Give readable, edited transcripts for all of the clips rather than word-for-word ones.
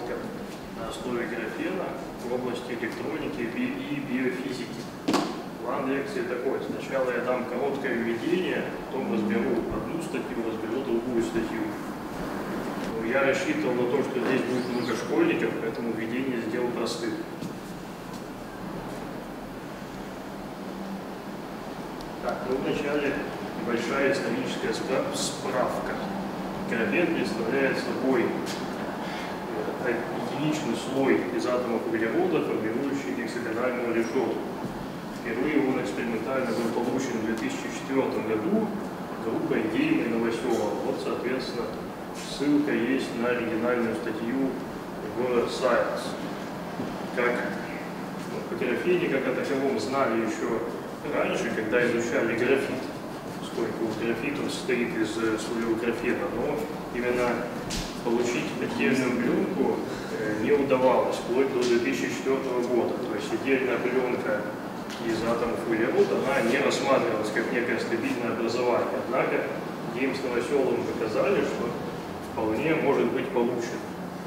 решетках на основе графена в области электроники и биофизики. План лекции такой. Сначала я дам короткое введение, потом разберу одну статью, разберу другую статью. Я рассчитывал на то, что здесь будет много школьников, поэтому введение сделал простым. Так, ну вначале небольшая историческая справка. Графен представляет собой единичный слой из атомов углерода, формирующий гексагональную решетку. Впервые он экспериментально был получен в 2004 году группой Гейма и Новоселова. Вот, соответственно, ссылка есть на оригинальную статью в Science. Как о графене, как о таковом, знали еще раньше, когда изучали графит, поскольку графит состоит из слоев графена, но именно получить отдельную пленку не удавалось вплоть до 2004 года. То есть отдельная пленка из атомов углерода, она не рассматривалась как некое стабильное образование. Однако Гейм с Новоселовым показали, что вполне может быть получен.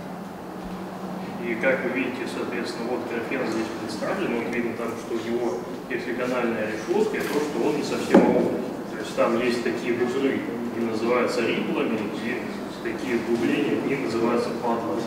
И как вы видите, соответственно, вот графен здесь представлен, вот видно там, что у него гексагональная решетка, и то, что он не совсем ровный. То есть там есть такие бугры, они называются риплами, и такие углубления, они называются патлами.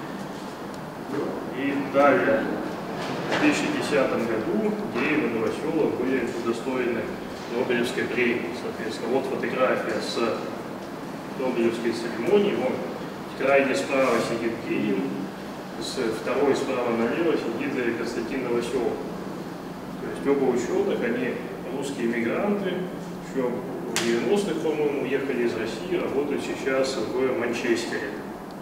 И далее, в 2010 году Гейм и Новоселов были удостоены Нобелевской премии. Соответственно, вот фотография с Нобелевской церемонии. Вон, крайне справа сидит Гейм, с второй справа налево сидит Константин Новоселов. То есть оба ученых, они русские мигранты, еще в 90-х, по-моему, уехали из России, работают сейчас в Манчестере.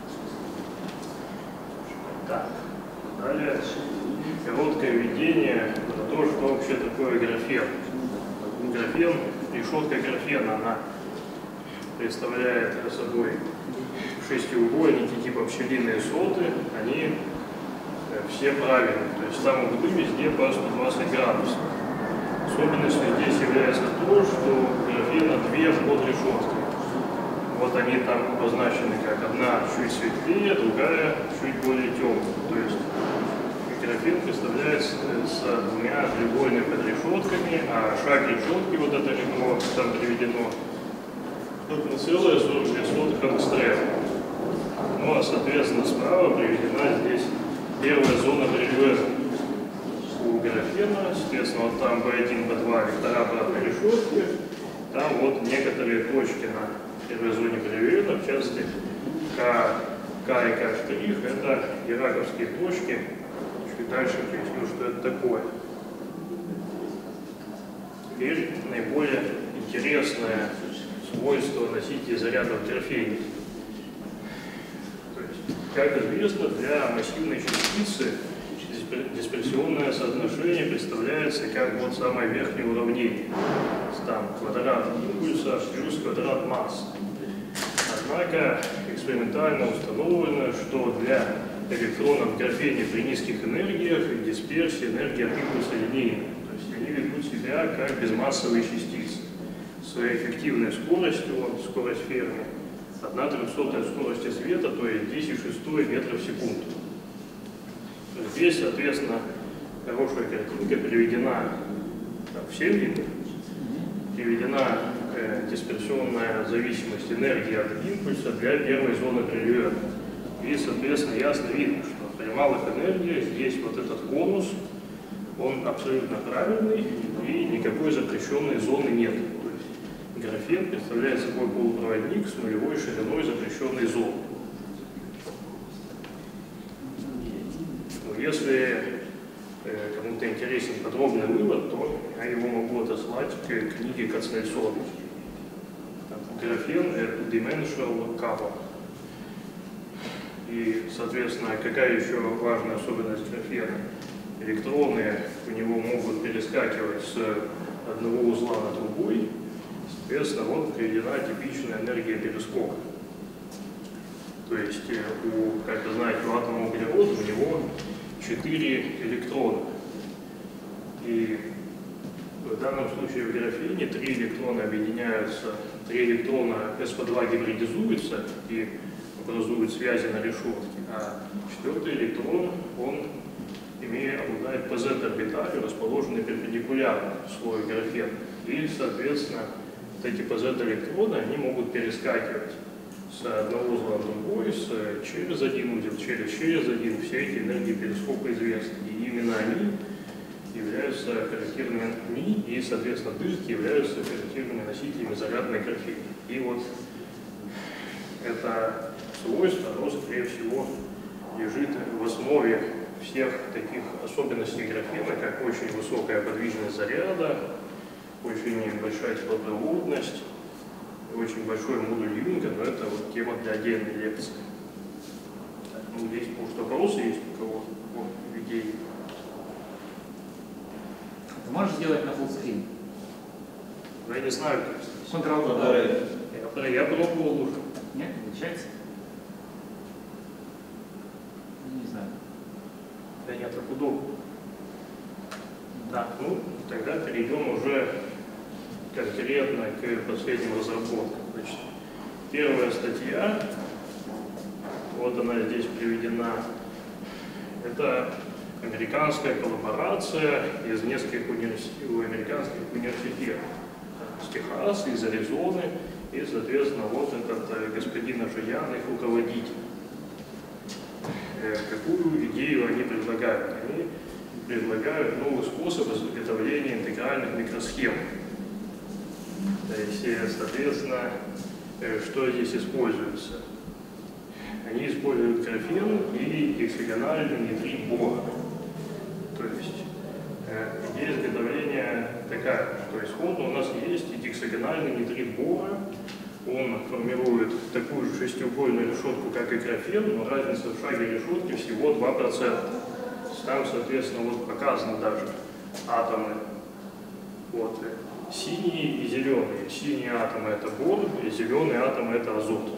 Так, далее короткое введение на то, что вообще такое графен. Графен, решетка графена, она представляет собой шестиугольники типа пчелиные соты, они все правильные, то есть там углы везде по 120 градусов. Особенностью здесь является то, что у графена две подрешетки. Вот они там обозначены как одна чуть светлее, другая чуть более темная. То есть графен представляется с двумя треугольными подрешетками, а шаг решетки, вот это ребро там приведено, это целое 42 ангстрем. Ну а соответственно справа приведена здесь первая зона бревера у графена, соответственно вот там B1, B2 вектора обратной решетки, там вот некоторые точки на первой зоне бревера, в частности К и К', это ираковские точки. Чуть дальше поясню, что это такое. Теперь наиболее интересное свойство носителей зарядов графена. То есть, как известно, для массивной частицы дисперсионное соотношение представляется как вот самое верхнее уравнение. Там квадрат импульса плюс квадрат массы. Однако экспериментально установлено, что для электронов в графене при низких энергиях дисперсия энергии от импульса линейная. То есть они ведут себя как безмассовые частицы. Своей эффективной скоростью, скорость Ферми, 1/300 скорости света, то есть 10⁶ метров в секунду. Здесь, соответственно, хорошая картинка приведена всем видам, приведена дисперсионная зависимость энергии от импульса для первой зоны бревера. И, соответственно, ясно видно, что при малых энергиях здесь вот этот конус, он абсолютно правильный и никакой запрещенной зоны нет. То есть графен представляет собой полупроводник с нулевой шириной запрещенной зоны. Если кому-то интересен подробный вывод, то я его могу отослать к книге Кацнельцова. Графен – Dimensional Cover. И, соответственно, какая еще важная особенность графена? Электроны у него могут перескакивать с одного узла на другой. Соответственно, вот приведена типичная энергия перескока. То есть, как вы знаете, у атома углерода у него 4 электрона. И в данном случае в графене 3 электрона объединяются, 3 электрона sp2 гибридизуются и образуют связи на решетке, а Четвертый электрон, он обладает PZ-орбиталью, расположенной перпендикулярно слою графена. И, соответственно, вот эти PZ-электроны, они могут перескакивать с одного узла в другой, через один узел, через один. Все эти энергии перескока известны. И именно они являются характерными, и, соответственно, дырки являются характерными носителями зарядной графена. И вот это свойство, оно, скорее всего, лежит в основе всех таких особенностей графена, как очень высокая подвижность заряда, очень большая теплопроводность, очень большой модуль Юнга, но это вот тема для отдельной лекции. Так, ну, здесь, может, вопросы есть у кого? Идеи. Ты можешь сделать на фуллскрин? Я не знаю, как. Ctrl-D. Я пробовал уже. Нет, не получается? Не знаю. Да нет, так удобно. Так, ну, тогда перейдем уже конкретно к последним разработкам. Значит, первая статья, вот она здесь приведена, это американская коллаборация из нескольких американских университетов. Из Техаса, из Аризоны, и, соответственно, вот этот господин Ажиян, их руководитель. Какую идею они предлагают? Они предлагают новый способ изготовления интегральных микросхем. То есть, соответственно, что здесь используется? Они используют графен и гексагональный нитрид бора. То есть, идея изготовления такая, что исходно у нас есть гексагональный нитрид бора. Он формирует такую же шестиугольную решетку, как и графен, но разница в шаге решетки всего 2%. Там, соответственно, вот показаны даже атомы. Вот, синие и зеленые. Синие атомы это бор, и зеленые атомы это азот.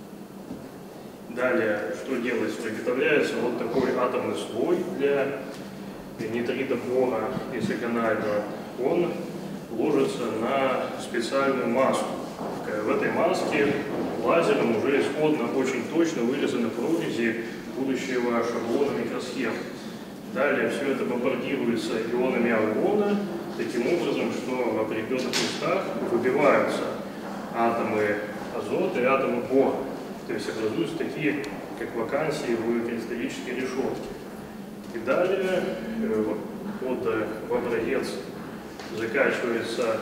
Далее, что делается? Приготовляется вот такой атомный слой для нитрида бора гексагонального. Он ложится на специальную маску. В этой маске лазером уже исходно очень точно вырезаны прорези будущего шаблона микросхем. Далее все это бомбардируется ионами аргона, таким образом, что в определенных местах выбиваются атомы азота и атомы бора. То есть образуются такие, как вакансии в кристаллической решетке. И далее в образец закачивается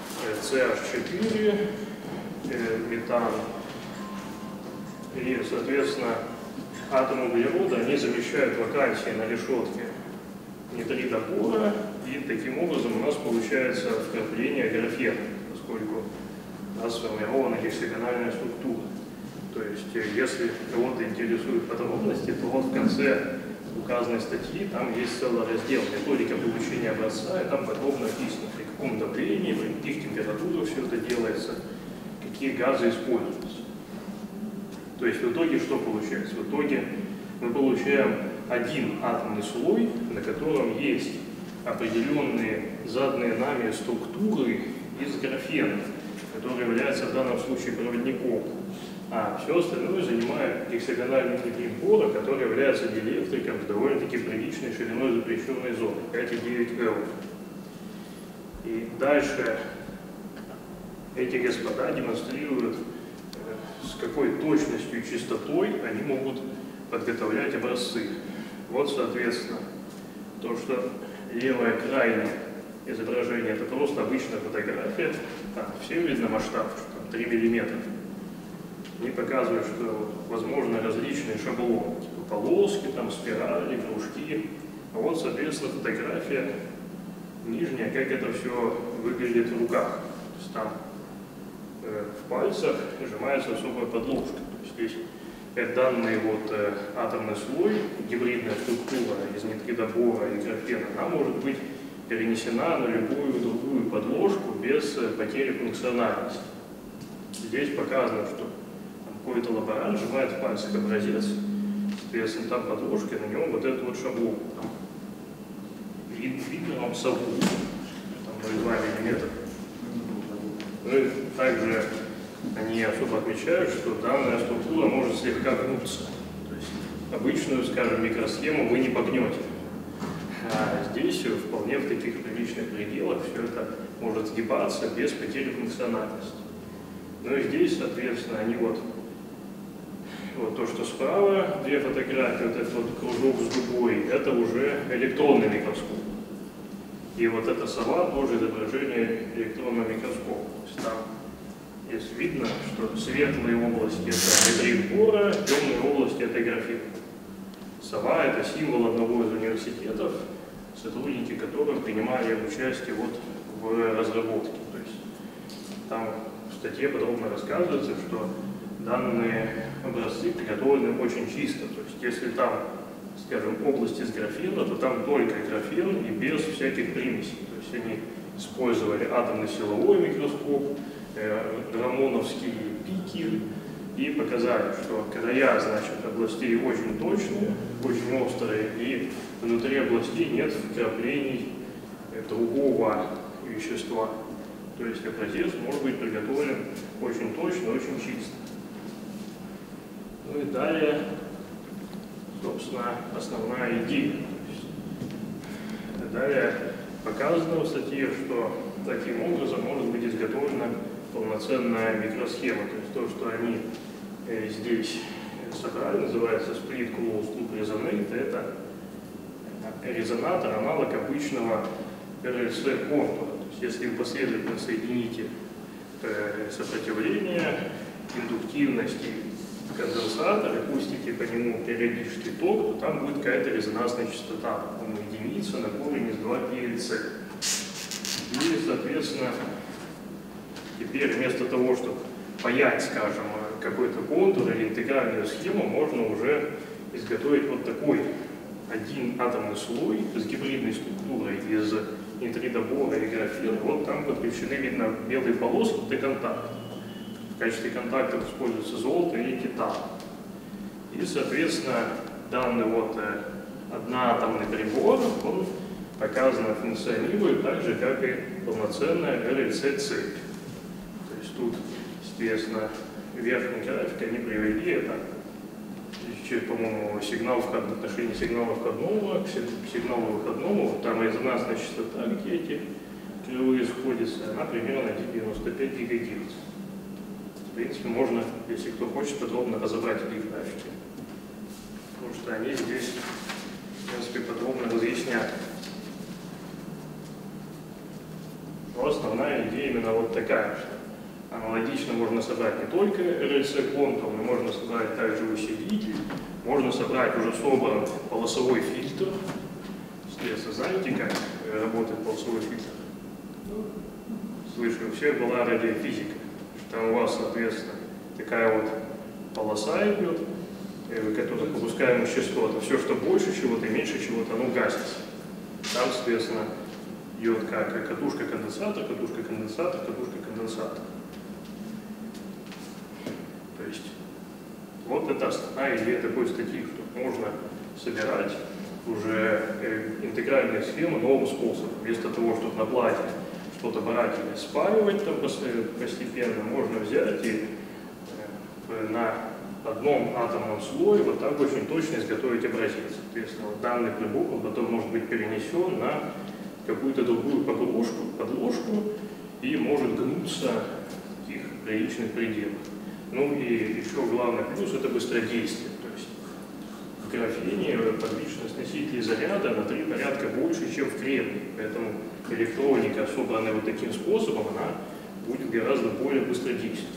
CH4, метан, и, соответственно, атомы углерода, они замещают вакансии на решетке нитрида бора, и таким образом у нас получается вкрапление графена, поскольку у нас сформирована гексагональная структура. То есть, если кого-то интересуют подробности, то вот в конце указанной статьи там есть целый раздел «Методика получения образца», и там подробно написано, при каком давлении, при каких температурах все это делается, какие газы используются. То есть в итоге что получается? В итоге мы получаем один атомный слой, на котором есть определенные заданные нами структуры из графена, который является в данном случае проводником. А все остальное занимает гексагональный нитрид бора, который является диэлектриком с довольно-таки приличной шириной запрещенной зоны, 5,9 Л. И дальше эти господа демонстрируют, с какой точностью и чистотой они могут подготовлять образцы. Вот, соответственно, то, что левое крайнее изображение, это просто обычная фотография, там всем видно масштаб, что там 3 мм. Они показывают, что возможны различные шаблоны, типа полоски, там, спирали, кружки. А вот, соответственно, фотография нижняя, как это все выглядит в руках. То есть там в пальцах сжимается особая подложка. То есть здесь данный вот атомный слой, гибридная структура из нитрида бора и графена, она может быть перенесена на любую другую подложку без потери функциональности. Здесь показано, что какой-то лаборант сжимает в пальцах образец, соответственно, там подложка, и на нем вот этот вот шаблон. Там видно вам сову, там 0,2 мм. Ну и также они особо отмечают, что данная структура может слегка гнуться. То есть обычную, скажем, микросхему вы не погнете. А здесь вполне в таких приличных пределах все это может сгибаться без потери функциональности. Ну и здесь, соответственно, они вот то, что справа, две фотографии, вот этот вот кружок с дугой, это уже электронный микроскоп. И вот эта сова тоже изображение электронного микроскопа. То есть там, если видно, что светлые области это ретрит бора, темные области это графит. Сова это символ одного из университетов, сотрудники которых принимали участие вот в разработке. То есть там в статье подробно рассказывается, что данные образцы приготовлены очень чисто. То есть если там, скажем, область из графена, то там только графен и без всяких примесей. То есть они использовали атомно-силовой микроскоп, рамоновские пики и показали, что края, значит, областей очень точные, очень острые, и внутри областей нет вкраплений другого вещества. То есть образец может быть приготовлен очень точно, очень чисто. Ну и далее, собственно, основная идея. Далее показано в статье, что таким образом может быть изготовлена полноценная микросхема. То есть то, что они здесь собрали, называется Split Closed Loop Resonate, это резонатор, аналог обычного РЛС-контура. То есть если вы последовательно соедините сопротивление, индуктивность и конденсатор и пустите по нему периодический ток, то там будет какая-то резонансная частота, по-моему, единица на корень из 2 ПЛЦ. И, соответственно, теперь вместо того, чтобы паять, скажем, какой-то контур или интегральную схему, можно уже изготовить вот такой один атомный слой с гибридной структурой из нитрида бора и графена. Вот там подключены, видно, белые полоски, это контакт. В качестве контактов используется золото или титан. И, соответственно, данный вот одноатомный прибор, он показано функционирует так же, как и полноценная РЛС-цепь. То есть тут, естественно, верхний график они привели, это, по-моему, сигнал в отношении сигнала входного к сигналу выходному, вот там резонансная частота, где эти кривые сходятся, она примерно 95 ГГц. В принципе, можно, если кто хочет, подробно разобрать эти графики, потому что они здесь, в принципе, подробно разъясняют. Но основная идея именно вот такая, что аналогично можно собрать не только РЛС-контур, но можно собрать также усилитель, можно собрать уже собранный полосовой фильтр. Интересно, знаете, как работает полосовой фильтр? Слышали, у всех была радиофизика. Там у вас, соответственно, такая вот полоса идет, которая пропускаемых частот, а все, что больше чего-то и меньше чего-то, оно гасится. Там, соответственно, идет как катушка-конденсатор, катушка-конденсатор, катушка-конденсатор. То есть вот это основная идея такой статьи, что можно собирать уже интегральные схемы новым способом. Вместо того, чтобы на плате что-то брать или спаивать там постепенно, можно взять и на одном атомном слое вот так очень точно изготовить образец. Соответственно, вот данный прибор он потом может быть перенесен на какую-то другую подложку и может гнуться в таких приличных пределах. Ну и еще главный плюс – это быстродействие. То есть в графене подвижность носителей заряда на 3 порядка больше, чем в кремнии. Поэтому электроника, собранная вот таким способом, она будет гораздо более быстродействующей.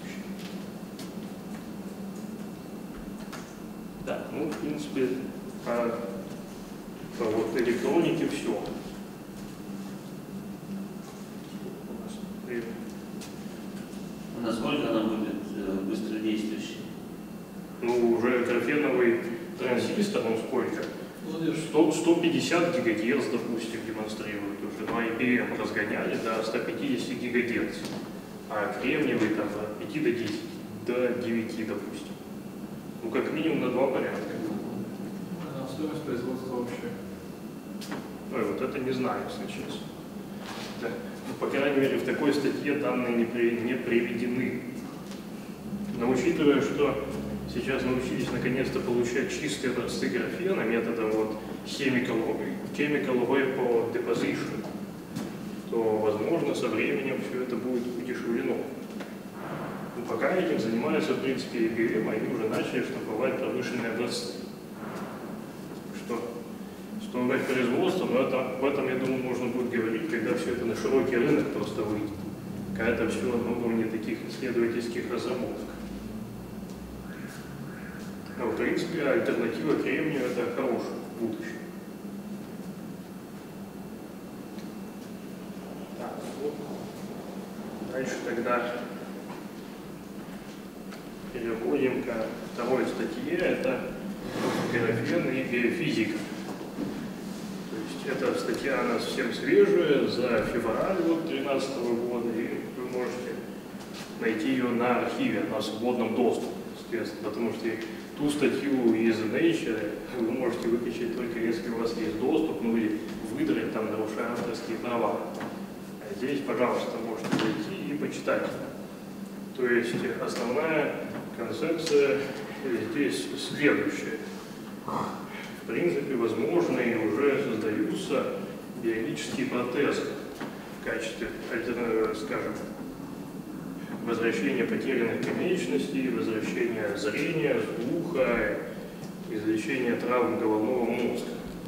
Да, ну в принципе по вот электронике все. Насколько она будет быстродействующей? Ну, уже графеновый транзистор, он сколько? 150 ГГц, допустим, демонстрирует. Уже на IBM разгоняли до 150 ГГц, а кремниевый там от 5 до 10, до 9, допустим. Ну, как минимум на 2 порядка. А стоимость производства вообще? Ой, вот это не знаю, если честно. Да. По крайней мере, в такой статье данные не приведены. Но учитывая, что сейчас научились наконец-то получать чистые образцы графена методом вот chemical vapor deposition, то, возможно, со временем все это будет удешевлено. Но пока этим занимаются, в принципе, IBM, они уже начали штамповать промышленные образцы. Что говорить производство, но об этом, я думаю, можно будет говорить, когда все это на широкий рынок просто выйдет. Когда это все на уровне таких исследовательских разработок. Но, в принципе, альтернатива кремнию – это хорошее будущее. Так, вот. Дальше тогда переходим ко второй статье, это графен и биофизика. То есть эта статья, она совсем свежая, за февраль 2013 года, и вы можете найти ее на архиве, на свободном доступе, естественно, потому что ту статью из Nature вы можете выкачать только если у вас есть доступ, ну или выдрать там, нарушая авторские права. А здесь, пожалуйста, можете зайти и почитать. То есть основная концепция здесь следующая. В принципе, возможно, и уже создаются биологические протезы в качестве, скажем, возвращения потерянных конечностей, возвращения зрения, слуха, излечения травм головного мозга.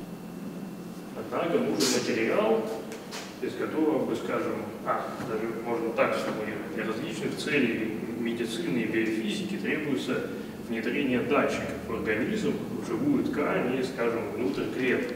Однако нужен материал, из которого бы, скажем, даже можно так сформулировать, для различных целей медицины и биофизики требуется внедрение датчиков в организм, в живую ткань и, скажем, внутрь клеток.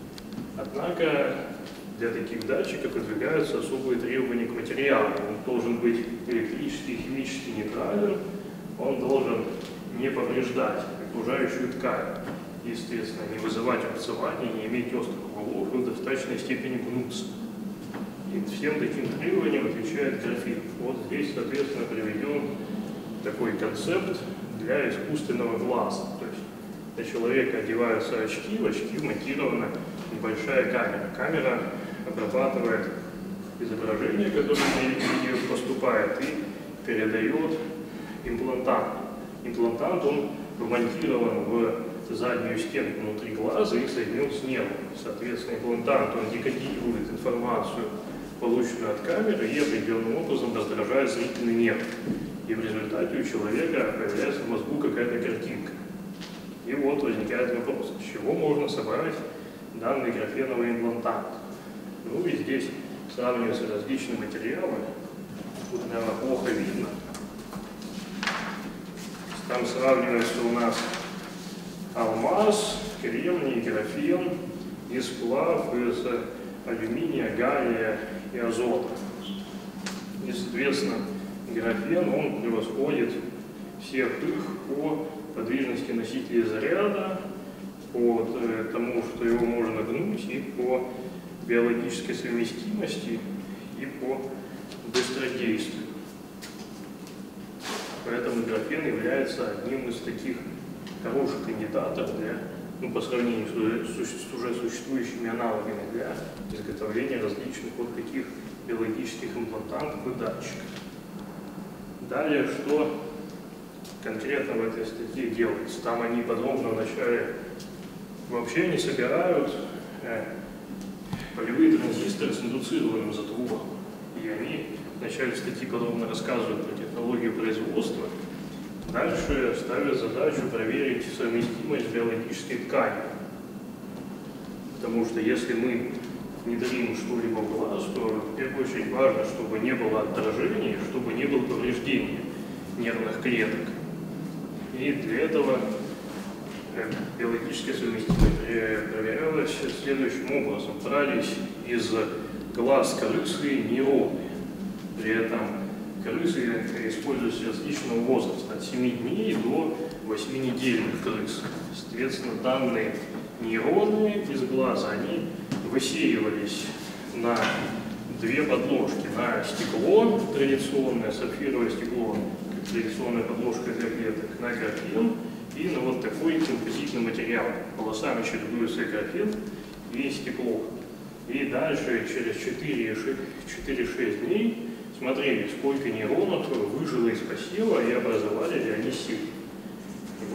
Однако для таких датчиков выдвигаются особые требования к материалу. Он должен быть электрически и химически нейтрален, он должен не повреждать окружающую ткань, естественно, не вызывать рубцевания, не иметь острых углов и в достаточной степени гнуться. И всем таким требованиям отвечает графен. Вот здесь, соответственно, приведен такой концепт для искусственного глаза. То есть для человека одеваются очки, в очки вмонтирована небольшая камера. Камера обрабатывает изображение, которое в нее поступает, и передает имплантант. Имплантант, он вмонтирован в заднюю стенку внутри глаза и соединен с нервом. Соответственно, имплантант, он декодирует информацию, полученную от камеры, и определенным образом раздражает зрительный нерв. И в результате у человека появляется в мозгу какая-то картинка. И вот возникает вопрос, с чего можно собрать данный графеновый имплантант. Ну и здесь сравниваются различные материалы. Тут, наверное, плохо видно. Там сравнивается у нас алмаз, кремний, графен и сплав из алюминия, галлия и азота. И, соответственно, графен, он превосходит всех их по подвижности носителей заряда, по тому, что его можно гнуть, и по биологической совместимости, и по быстродействию. Поэтому графен является одним из таких хороших кандидатов для, по сравнению с уже существующими аналогами для изготовления различных вот таких биологических имплантантов и датчиков. Далее, что конкретно в этой статье делается? Там они подробно вначале вообще не собирают полевые транзисторы с индуцированным затвором. И они в начале статьи подробно рассказывают про технологию производства. Дальше ставят задачу проверить совместимость биологической ткани. Потому что если мы внедрим что-либо в глаз, то в первую очередь важно, чтобы не было отторжения, чтобы не было повреждения нервных клеток. И для этого биологическая совместимость проверялась следующим образом. Брались из глаз крысы нейроны. При этом крысы используются различного возраста, от 7 дней до 8-недельных крыс. Соответственно, данные нейроны из глаза, они высеивались на две подложки, на стекло, традиционное сапфировое стекло, как традиционная подложка для клеток, на графен и на вот такой композитный материал. Полосами чередуется графен и стекло. И дальше через 4-6 дней смотрели, сколько нейронов выжило из посева и образовали ли они силы.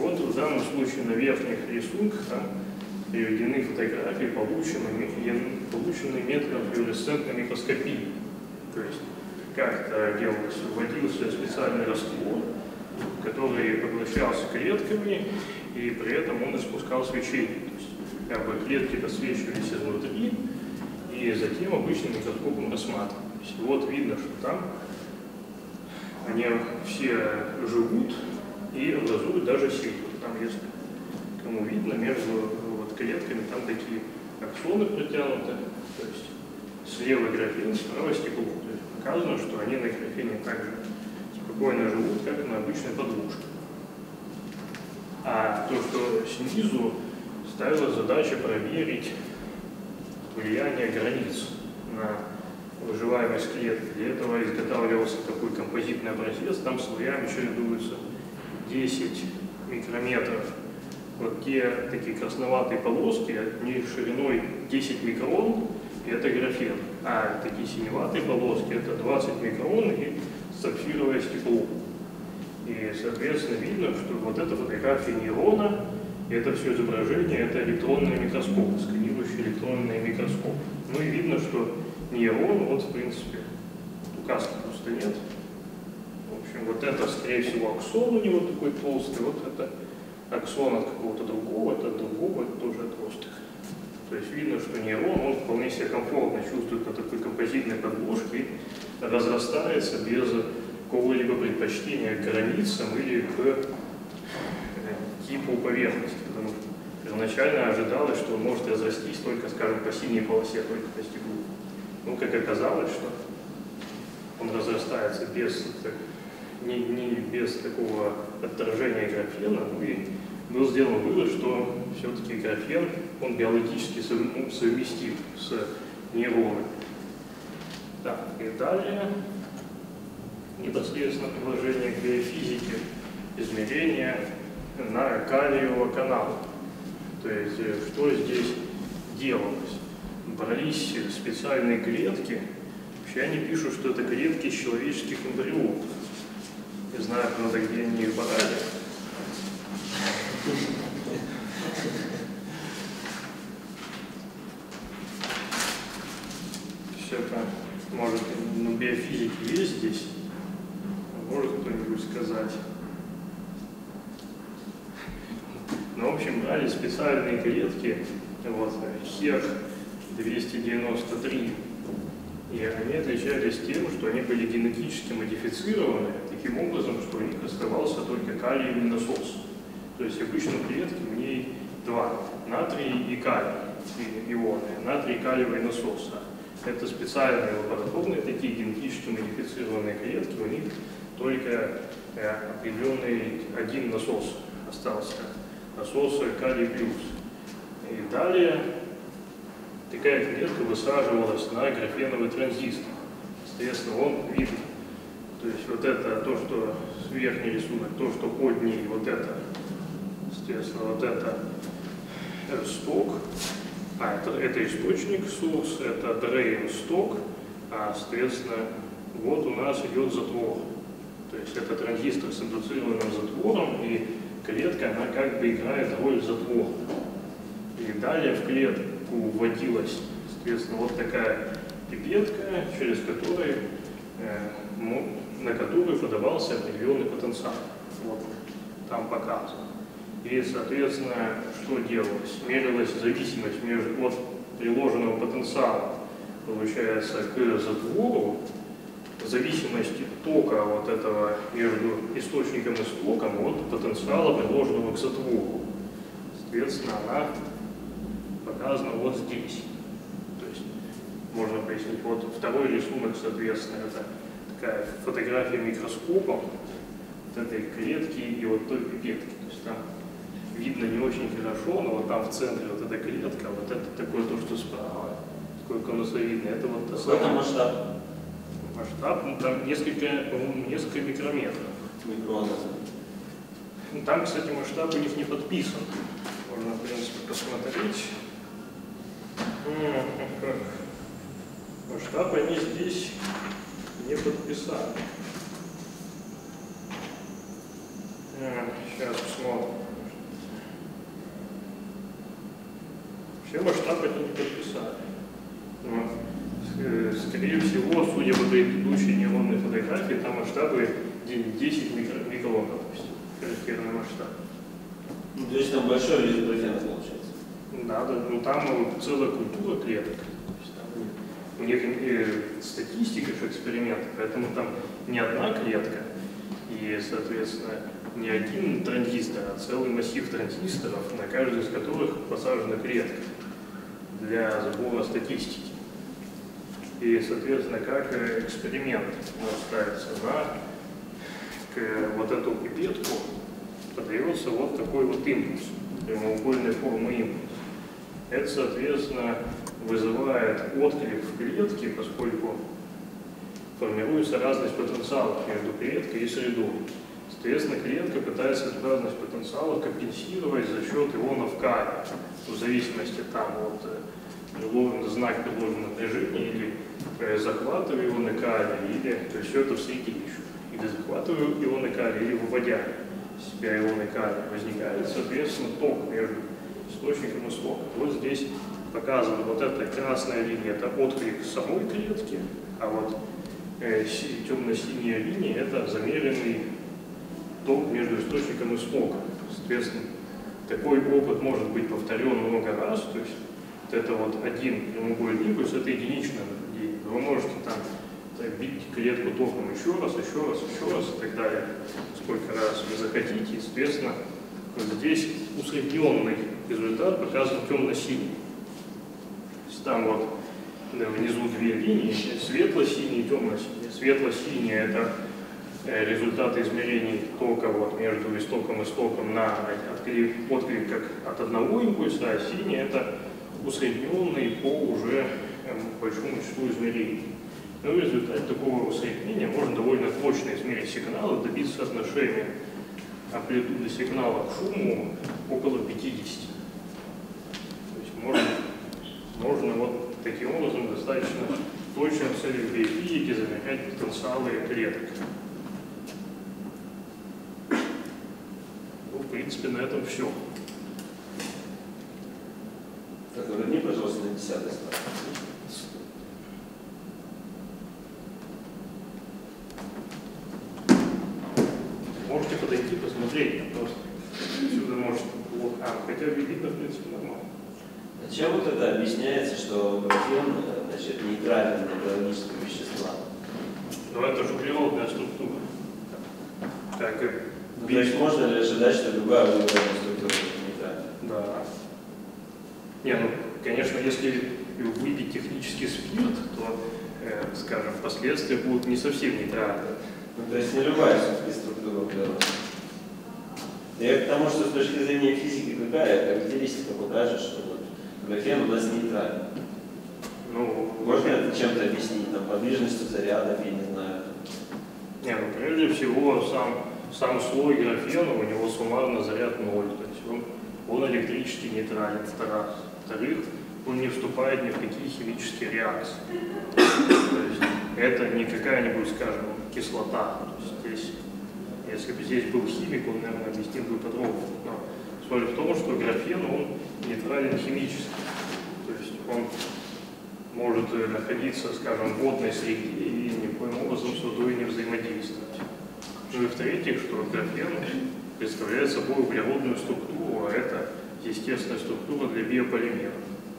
вот в данном случае на верхних рисунках там приведены фотографии, полученные методом флуоресцентной микроскопии. То есть как-то делалось, вводился специальный раствор, который поглощался клетками, и при этом он испускал свечение. То есть как бы клетки подсвечивались изнутри, и затем обычным микроскопом рассматривались. И вот видно, что там они все живут и образуют даже сеть. Там, если кому видно, между клетками там такие аксоны протянуты, то есть слева графен, справа стекло. То есть показано, что они на графене также спокойно живут, как и на обычной подложке. А то, что снизу ставилась задача проверить влияние границ на выживаемость клетки. Для этого изготавливался такой композитный образец, там слоями чередуются 10 микрометров. Вот те такие красноватые полоски, они шириной 10 микрон, и это графен. А такие синеватые полоски, это 20 микрон и сапфировое стекло. И, соответственно, видно, что вот эта фотография нейрона, и это все изображение, это электронный микроскоп, сканирующий электронный микроскоп. Ну и видно, что нейрон, вот, в принципе, указки просто нет. В общем, вот это, скорее всего, аксон у него такой толстый, вот это аксон от какого-то другого, это от другого, это тоже отросток. То есть видно, что нейрон, он вполне себя комфортно чувствует на такой композитной подложке и разрастается без какого-либо предпочтения к границам или к типу поверхности, потому что первоначально ожидалось, что он может разрастись только, скажем, по синей полосе, только по стеклу. Ну, как оказалось, что он разрастается без такого отторжения графена, ну и был сделан вывод, что все-таки графен, он биологически совместим с нейронами. Так, и далее непосредственно приложение к биофизике, измерения на калиевого канала. То есть, что здесь делалось? Брались специальные клетки, вообще они пишут, что это клетки человеческих эмбрионов. Не знаю, правда, где они их брали. Все это, может, на биофизике есть здесь, может кто-нибудь сказать. Ну, в общем, брали специальные клетки, вот, HER293, и они отличались тем, что они были генетически модифицированы таким образом, что у них оставался только калиевый насос. То есть обычно в клетке в ней два, натрий и калий, ионы, натрий и калиевый насос. Это специальные лабораторные такие генетически модифицированные клетки, у них только определенный один насос остался, насос калий плюс. И далее такая клетка высаживалась на графеновый транзистор. Соответственно, он виден. То есть вот это то, что верхний рисунок, то, что под ней, вот это, соответственно, вот это сток, это источник source, это drain сток, а, соответственно, вот у нас идет затвор. То есть это транзистор с индуцированным затвором, и клетка, она как бы играет роль затвора. И далее в клетку вводилась, соответственно, вот такая пипетка, через которую, на которую подавался определенный потенциал. Вот там показано. И, соответственно, что делалось? Мерилась зависимость между от приложенного потенциала, получается, к затвору, зависимость тока вот этого между источником и стоком от потенциала, приложенного к затвору. Соответственно, она показана вот здесь. То есть можно пояснить, вот второй рисунок, соответственно, это такая фотография микроскопом вот этой клетки и вот той пипетки. То есть там видно не очень хорошо, но вот там в центре вот эта клетка, вот это такое то, что справа, такое конусовидное, это вот та самая... Какой масштаб? Масштаб, ну, там несколько микрометров. Микрона. Там, кстати, масштаб у них не подписан. Можно, в принципе, посмотреть. Масштаб они здесь не подписали. Сейчас посмотрим. Все масштабы они не подписали. Но, скорее всего, судя по предыдущей нейронной фотографии, там масштабы 10 микрон, допустим, характерный масштаб. Ну, то есть там большой лист графена получается. Да, ну там целая культура клеток. То есть там у них статистика же эксперимента, поэтому там не одна клетка и, соответственно, не один транзистор, а целый массив транзисторов, на каждый из которых посажена клетка для сбора статистики. И, соответственно, как эксперимент ставится на вот эту пипетку, подается вот такой вот импульс, прямоугольной формы импульс. Это, соответственно, вызывает отклик в клетке, поскольку формируется разность потенциалов между клеткой и средой. Соответственно, клетка пытается эту разность потенциалов компенсировать за счет ионов калия, в зависимости там от знак предложенного напряжения, или захватывая ионы калия, или то есть все это в среде еще. Или захватывая ионы калия, или выводя из себя ионы калия, возникает, соответственно, ток между источником и слогом. Вот здесь показана вот эта красная линия, это отклик самой клетки, а вот темно-синяя линия это замеренный ток между источником и слогом. Соответственно, такой опыт может быть повторен много раз, то есть это вот один прямоугольный импульс, это единичное наблюдение. Вы можете там бить клетку током еще раз и так далее, сколько раз вы захотите, и, соответственно, вот здесь усредненный результат показан темно-синий. Там вот внизу две линии, светло-синий и темно-синий. Светло-синий это результаты измерений тока вот между истоком и стоком на отклик как от одного импульса, а синий это усредненный по уже большому числу измерений. Но в результате такого усреднения можно довольно точно измерить сигналы, добиться соотношения амплитуды сигнала к шуму около 50. То есть можно вот таким образом достаточно точно в целях биофизики замерять потенциалы клеток. Ну, в принципе, на этом все. Так, верни, пожалуйста, на 10-й слайд. Можете подойти, посмотреть, просто отсюда может плохо. Хотя видно, в принципе, нормально. Зачем вот это объясняется, что графен, значит, нейтрален для биологического вещества? Но это же природная структура. Так, Ну, то есть можно ли ожидать, что любая углеродная структура нейтральна? да. Не, ну, конечно, если выпить технический спирт, то, скажем, последствия будут не совсем нейтральны. Ну, то есть не любая все-таки структура углерода. Я к тому, что с точки зрения физики какая характеристика покажет, что вот графен у нас нейтрален. Ну, Можно это чем-то объяснить, там, подвижностью зарядов, я не знаю. Не, ну, прежде всего, сам слой графена, у него суммарно заряд 0, то есть он электрически нейтрален, во-вторых, он не вступает ни в какие химические реакции. То есть это не какая-нибудь, скажем, кислота. То есть здесь, если бы здесь был химик, он, наверное, объяснил бы подробно. Но суть в том, что графен, он нейтрален химически. То есть он может находиться, скажем, в водной среде и никоим образом с водой не взаимодействовать. Ну и в-третьих, что графен представляет собой углеродную структуру, а это естественная структура для биополимеров.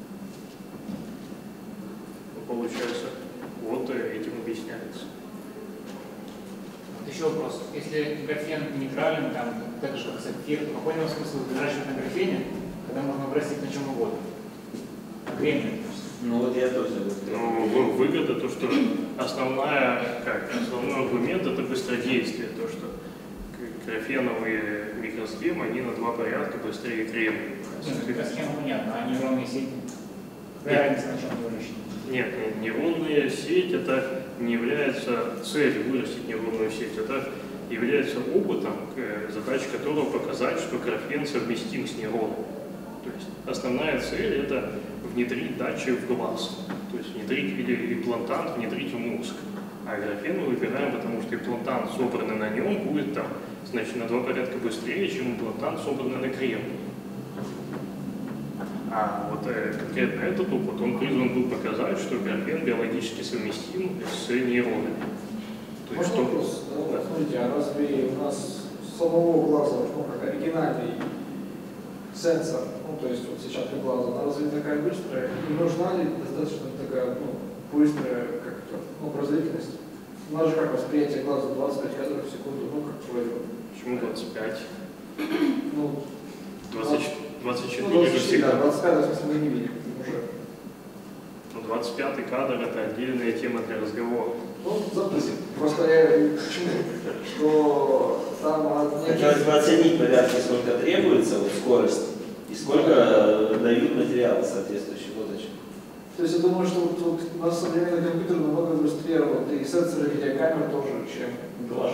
Получается, вот этим объясняется. Вот еще вопрос. Если графен нейтрален, там, так же как сапфир, то какой нам смысл выращивать на графене, когда можно вырастить на чем угодно? На кремне. Ну вот я тоже. Но выгода то, что основной аргумент это быстродействие, то, что графеновые микросхемы, они на 2 порядка быстрее кремния. Нет, микросхема понятно, а нейронные сети? Какая разница, на чем выращивать? Нет, нейронная сеть это не является целью вырастить нейронную сеть, это является опытом, задача которого показать, что графен совместим с нейроном. То есть основная цель это внедрить датчик в глаз, то есть внедрить или имплантант, внедрить в мозг. А графен мы выбираем, потому что имплантант, собранный на нем, будет там, значит, на 2 порядка быстрее, чем имплантант, собранный на кремнии. А вот конкретно этот опыт, он призван был показать, что графен биологически совместим с нейронами. То есть, Можно вопрос? Да. Смотрите, а разве у нас самого глаза, ну, как оригинальный сенсор, ну, то есть вот сетчатка глаза, она разве такая быстрая? И нужна ли достаточно такая, ну, быстрая, как-то, ну, производительность? У нас же как восприятие глаза 25 кадров в секунду, ну, как твое. почему 25? Ну, 24 ну, же 24, всегда. да, 25, в смысле, мы не видим уже. Но 25-й кадр — это отдельная тема для разговора. Ну, допустим, просто я почему? Что там Хотелось бы оценить порядки, сколько требуется вот, скорость и сколько дают материалы соответствующие. Вот о чем. То есть я думаю, что вот у нас современный компьютер намного быстрее работает, и сенсоры видеокамер тоже, чем глаз.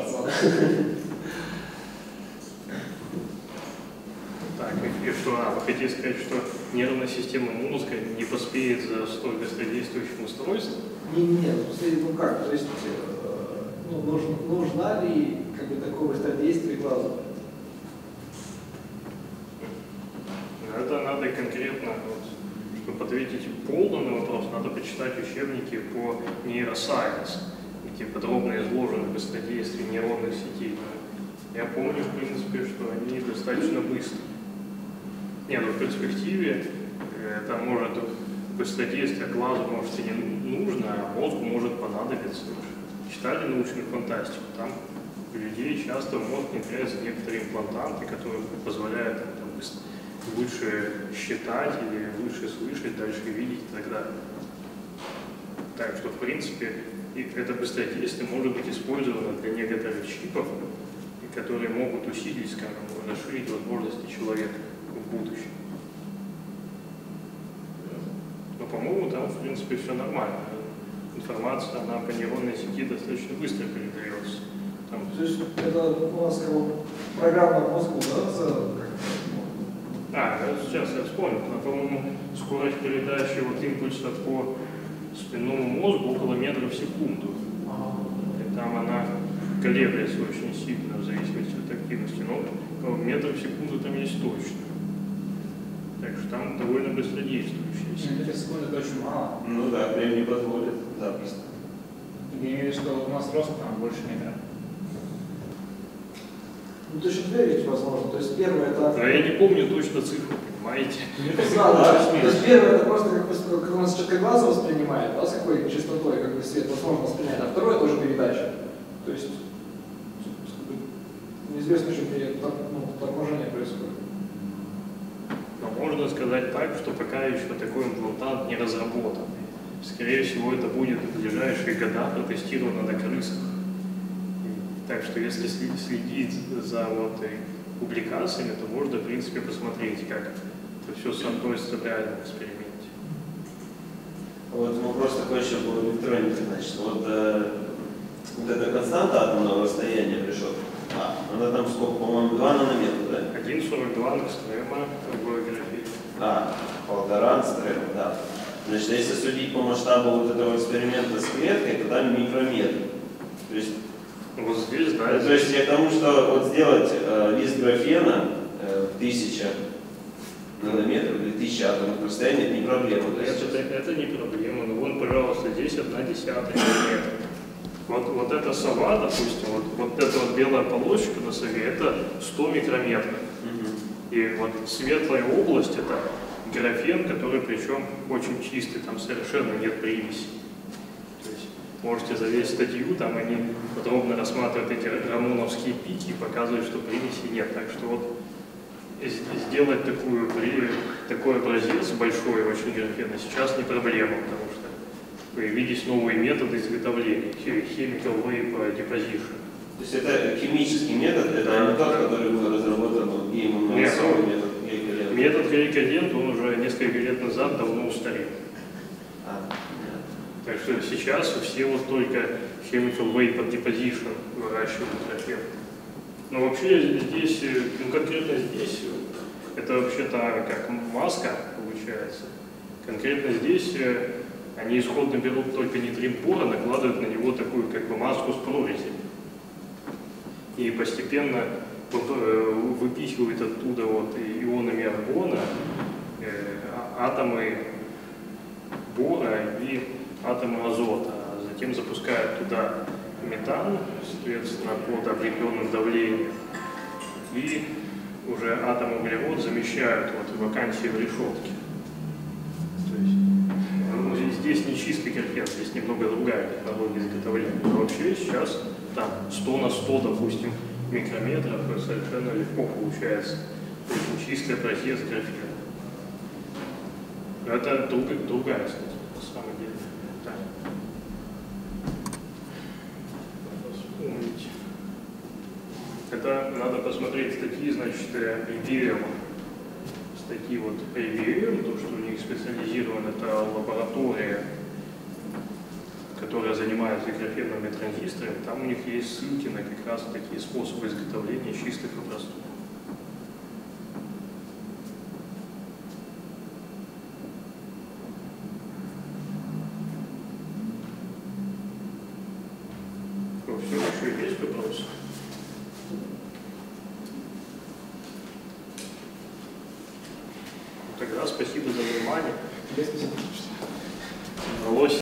Так, и что, вы хотите сказать, что нервная система мозга не поспеет за столь быстродействующим устройством? Не, ну как, то есть ну, нужна ли как бы такое быстродействие глаза? Это надо конкретно, вот, чтобы ответить полно на вопрос, надо почитать учебники по нейросайенс, где подробно изложено быстродействие нейронных сетей. Я помню, в принципе, что они достаточно быстрые. Нет, ну в перспективе это может быстродействие глазу может и не нужно, а мозгу может понадобиться. Читали научную фантастику, там у людей часто в мозг внедряются некоторые имплантанты, которые позволяют им, там, лучше считать или лучше слышать, дальше видеть и так далее. Так что, в принципе, это быстродействие может быть использовано для некоторых чипов, которые могут усилить, скажем, расширить возможности человека в будущем. Но, по-моему, там, в принципе, все нормально. Информация, она по нейронной сети достаточно быстро передается. Там... То есть это у нас как бы программа мозга, да? Сейчас я вспомнил. По-моему, скорость передачи вот импульса по спинному мозгу около метра в секунду. И там она колеблется очень сильно в зависимости от активности. Но метр в секунду там есть точно. Так что там довольно быстродействующая сеть. Метр в секунду это очень мало. Ну да, время не позволит запросто. Я имею в виду, что у нас рост там больше метра. Ну, точно верить возможно. То есть первое это... Но я не помню точно цифру, понимаете? Да. То есть первое это просто как у нас сетчатка глаза воспринимает, да, с какой частотой как бы свет возможно воспринимает, а второе тоже передача. То есть неизвестно, что при торможении происходит. Но можно сказать так, что пока еще такой имплантант не разработан. Скорее всего, это будет в ближайшие года протестировано на крысах. Так что если следить за публикациями, то можно, в принципе, посмотреть, как это все соотносится в реальном эксперименте. Вот вопрос такой еще был в электронике, значит, вот эта константа атомного расстояния пришел, она там сколько, по-моему, 2 нанометра, да? 1,42 ангстрема в графике. 1,5 ангстрема, да. Значит, если судить по масштабу вот этого эксперимента с клеткой, то там микрометр. То есть, вот здесь, да. То есть я к тому, что вот сделать лист графена в 1000 нанометров или 1000 атомных расстояний, это не проблема. Это не проблема. Ну вон, пожалуйста, здесь 1/10 миллиметра. Вот эта сова, допустим, вот эта вот белая полосочка на сове, это 100 микрометров. И вот светлая область — это графен, который причем очень чистый, там совершенно нет примесей. То есть можете залезть в статью, там они подробно рассматривают эти рамоновские пики и показывают, что примесей нет. Так что вот сделать такой образец большой очень графена сейчас не проблема, потому что появились новые методы изготовления, chemical vapor deposition. То есть это химический метод, это не тот, который был разработан Геймом Малцовым, метод Гейкалента. Метод Гейкалента, он уже несколько лет назад давно устарел. Так что сейчас все вот только chemical vapor deposition выращивают графен. Но вообще здесь, конкретно здесь, это вообще-то как маска получается. Конкретно здесь они исходно берут только нейтрин-пор, накладывают на него такую как бы маску с прорезями. И постепенно выпихивают оттуда ионами аргона, атомы бора и атомы азота. Затем запускают туда метан, соответственно, под определенным давлением. И уже атом углерод замещают вот вакансии в решетке. То есть, ну, здесь не чистый графен, здесь немного другая технология изготовления. Но вообще сейчас там 100 на 100, допустим, микрометров совершенно легко получается очень чистая просье с графена. Но это другая, кстати, на самом деле. Да. Вспомнить. Это надо посмотреть статьи, значит, IBM. Статьи вот IBM, то, что у них специализирована эта лаборатория, которая занимается графенными транзисторами, там у них есть ссылки на как раз такие способы изготовления чистых образцов. Все, еще есть вопросы? Тогда спасибо за внимание. Тебе спасибо. Удалось